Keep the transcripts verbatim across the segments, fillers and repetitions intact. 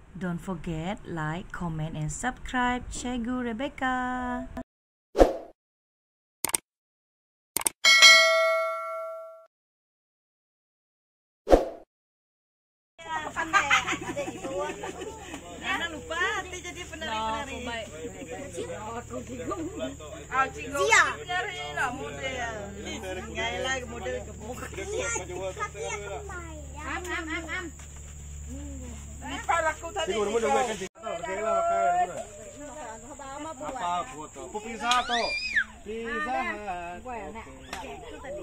Don't forget like, comment, and subscribe. Cikgu Rebecca. Jangan lupa nanti jadi penari-penari. Ah, Cikgu. Zia. Penari lah model. Gaya lah model gebuk. Am am am am. Lipat aku tadi. Cikgu nombor nombor kan cikgu. Okey lah pakai. Apa foto? Pu pizza tu. Pizza. Buat nak. Itu tadi.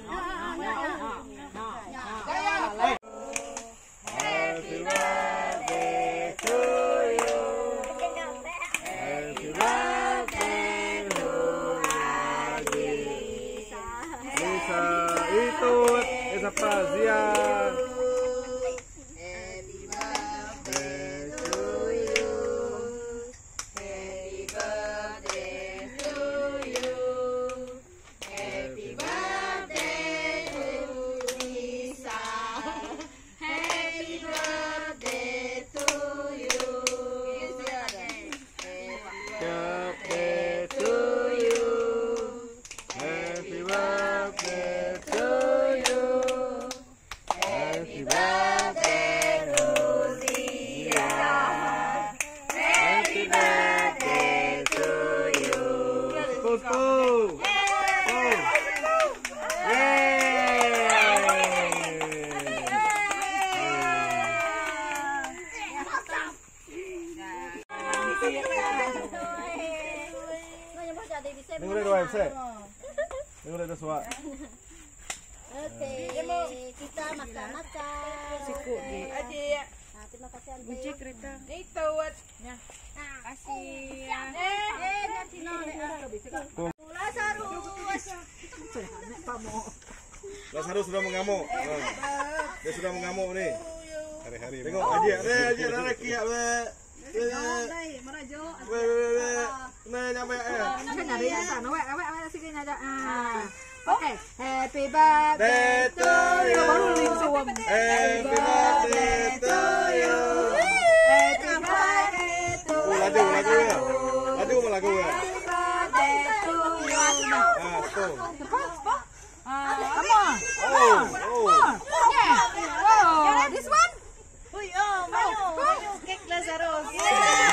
Happy birthday to you. Happy birthday to Adi. Lisa, itu siapa? Zia. Happy birthday to you. Happy birthday to you. Happy birthday to Lisa. Happy birthday to you. Birthday to you. Happy birthday to you. Happy birthday to Zia. Happy birthday to you. Go go. Go. Ni boleh dua set. Ni boleh dua suat. Okey, kita makan-makan. Siku di. Adik. Nah, terima kasih Ante. Kunci kereta. Itu wat. Ya. Kasih. Eh, eh, nanti nolak aku bisa. Lazarus. Lazarus sudah mengamuk. Dia sudah mengamuk ni. Hari-hari. Tengok Haji, ada Haji ada lelaki ya. Baik, merajuk. Weh weh weh. Nah, nyampe eh. Kan ada yang sana. Wek, wek, wek sikit aja. Ah. Okey, happy birthday Birthday to you. baru link suam. Happy birthday to you. Happy birthday to Oh, lagu lagu ya. Lagu apa lagu ya? Happy birthday to you. Ah, tu. Ah, come on. Oh, oh. Yeah. Oh, this one? Uy, oh, mayo, mayo cake Lazarus. You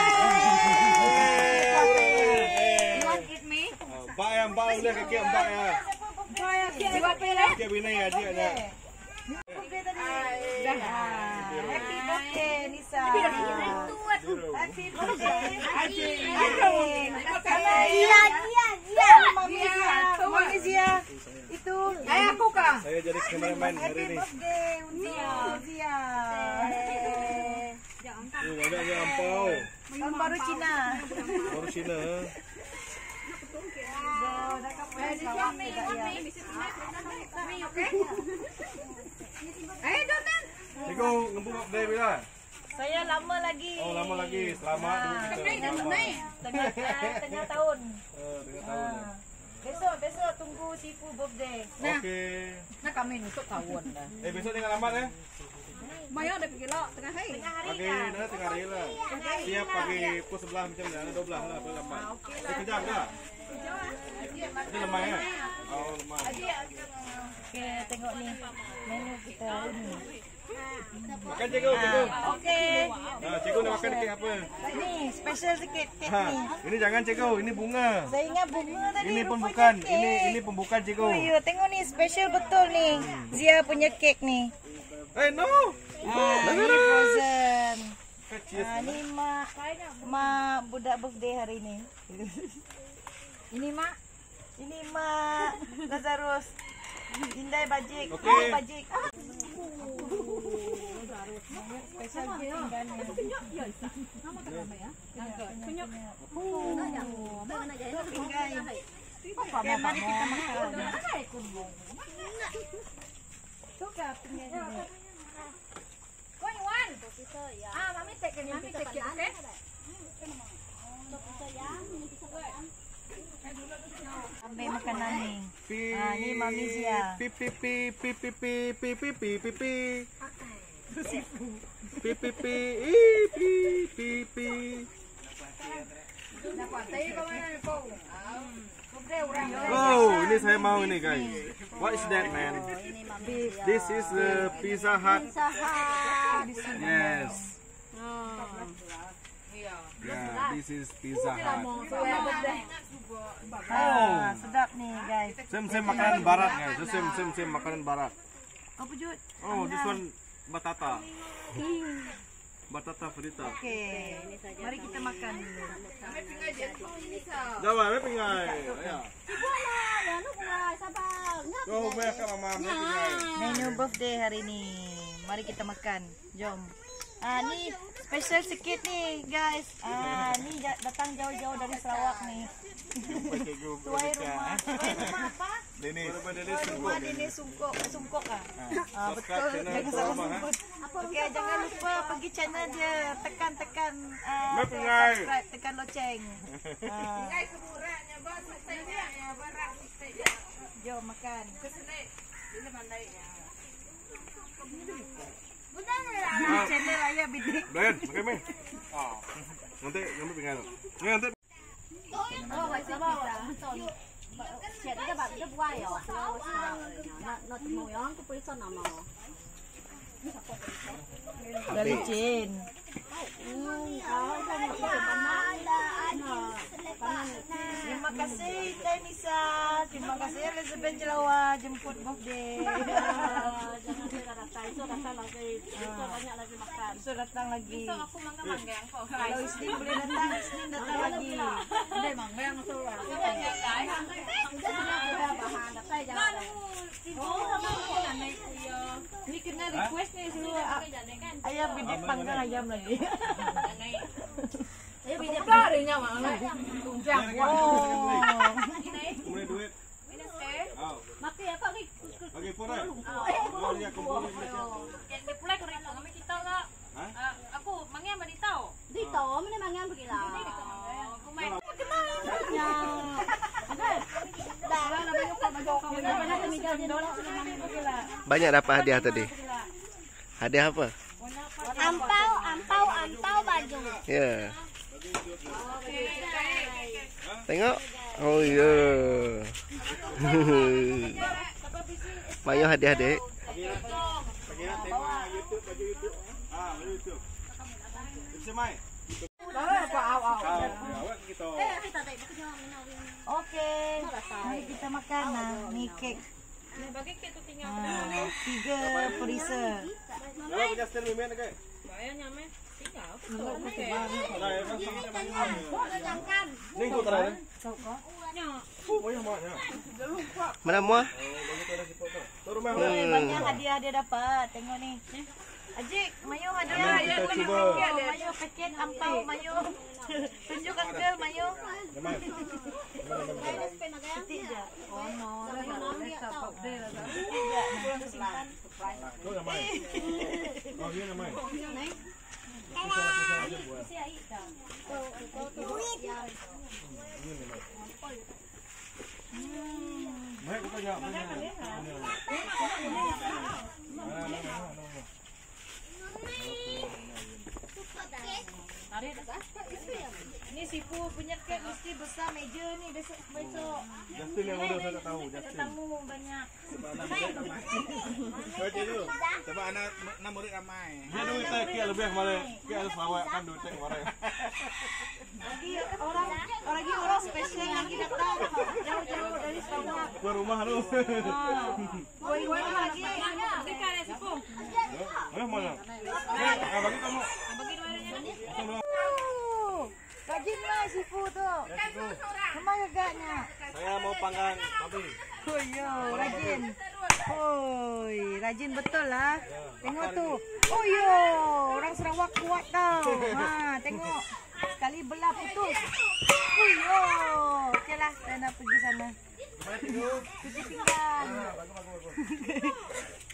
want eat me? Mbak yang mbak boleh kek mbak ya. Jiwa pilih. Kek bini ya dia ada. Birthday tadi. Happy birthday Nisa. Happy birthday. Haji. Zia, Zia, Zia. Mami Zia. Mami Zia. Itu. Eh, aku kah? Saya jadi kameraman hari ini. Birthday Zia. Zia. Oh, banyaknya ampau. Tahun baru Cina. Baru Cina. Eh, Donan. Cikgu, ngembuk birthday bila? Saya lama lagi. Oh, lama lagi. Selamat dulu kita. Selamat. Tengah, tengah tahun. Oh, tengah tahun. Ah. Besok, besok tunggu Sifu birthday. Okey. Nah, kami nusuk kawan dah. Eh, besok tinggal lambat eh. Maya ada pergi lah tengah hari. Tengah hari Pagi kan? dah tengah hari lah. Siap pagi pukul sebelas macam ni, ada dua belas lah, boleh lambat. Eh, kejap dah. Itu lemah ya? Oh, lemah. Okey, tengok ni. Menu kita hari ni. Makan cikgu, cikgu. Okey. Ah, cikgu nak makan kek apa? Ni, special sikit kek Ha, ni. ini jangan cikgu, ini bunga. Saya ingat bunga tadi. Ini pun rupanya bukan, kek. ini ini pun bukan cikgu. Oh ya, tengok ni special betul ni. Zia punya kek ni. Eh, no. Ah, ni frozen. Kecil. Ah, ni mak mak budak birthday hari ni. Ini mak. Ini mak Lazarus. Indai bajik. Okey. Oh, bajik. Ah. Special gift tinggal ni. Tinggal. Okay, mari kita makan. Suka tinggal ni. Kau yang one. Ah, mami take ni, mami take it, okay? Ambil makanan ni. Pi. Ah, ni Mami Zia. Pi pi pi pi pi pi pi pi pi pi pi. Pi pi pi. Ih, pi. mau ini guys. What is that man? Ini mah beef. This is the Pizza Hut. Pizza Hut. Yes. Hmm. Yeah, this is Pizza Hut. Ah, sedap nih guys. Sem sem makanan barat guys. Sem sem sem makanan barat. Apa Jud? Oh, this one batata. Batata frita. Oke, mari kita makan dulu. Jawa, me pingai. Ya. Ano pula sabar. Go back ke mama, me pingai. Menu birthday hari ini. Mari kita makan. Jom. Ah, ni special sikit nih guys. Ah, ni ja- datang jauh-jauh dari Sarawak nih. Tuai rumah. Tuai rumah apa? Denis. Tuai rumah Denis Sungkok. Sungkok ah. Ah, betul. Subscribe channel Jangan salah Tuai Rumah, sebut. Okey, jangan lupa pergi channel dia. Tekan-tekan ah, Me pingai. subscribe, tekan loceng. Ah. Jom makan. Ini channel ayah bidik. Brian, makan me. Ah. Nanti nanti pingai. Ni nanti Oh, vậy sao bao à? Chuyện các bạn rất quay à? Nó nó màu yón cái quý son nào màu? Dah licin. Hmm, oh, kan itu panas. Panas. Terima kasih Teh Nisa. Terima kasih Elizabeth Jelawa jemput birthday. Jangan kita datang, itu datang lagi. Itu banyak lagi makan. So datang lagi. Kalau Isnin boleh datang, Isnin datang lagi. Đây mà ngang thôi à. Kita bahan datang jangan. Ni kena request ni semua. Ayam bidik panggang ayam lagi. Ayo bidik. Oh. boleh duit. Oh. Mati apa ni? Bagi pun eh. Oh, dia kumpul ni. Dia pula ko rito kami kita nga. Ah, ako mangya ba dito? Dito, mana mangan begila. Kumain. Banyak dapat hadiah tadi. Hadiah apa? Ampau, ampau, ampau baju. Ya. Tengok. Oh ya. Mayo hadiah dek. Bagi nak tengok YouTube, baju YouTube. Ah, YouTube. It's my. Apa aw-aw. Awak kita. Oke. Mari kita makan nah. Ni kek. Bagi kita tinggal. Ah, tiga perisa. Awak punya stand mimen ke? Bayar nyame. Tinggal. Dah, ya kan sama. Ning tu terakhir. Oh, yang mana? Mana muah? Tu rumah. Eh, banyak hadiah dia dapat. Tengok ni. Ajik, Mayu hadiah. Kita cuba. Mayu paket ampau Mayu. Tunjuk uncle Mayu. Ketik je. Oh no. Ketik je. Kita simpan. Tu yang mana? Oh, ni yang mana? Baik kita jawab. Ni sipu punya kek mesti besar meja ni besok besok. Justin yang order saya tak tahu. Kita Justin. tamu banyak. Kau jadi. Sebab anak enam murid ramai. Dia duit tak kira lebih kemarin. Kira harus bawa kan duit tak kemarin. Lagi orang lagi orang spesial lagi datang jauh-jauh dari Sarawak. Keluar rumah lu. Woi woi lagi. Dekat ada sipu. Eh mana? Ah bagi kamu. Bagi duitnya. Rajinlah sifu tu. Kemana agaknya? Saya mau panggang babi. Oh yo, rajin. Oi, rajin betul lah. Tengok tu. Oh yo, orang Sarawak kuat tau. Ha, tengok. Sekali belah putus. Oh yo. Okeylah, saya nak pergi sana. Cuci pinggan.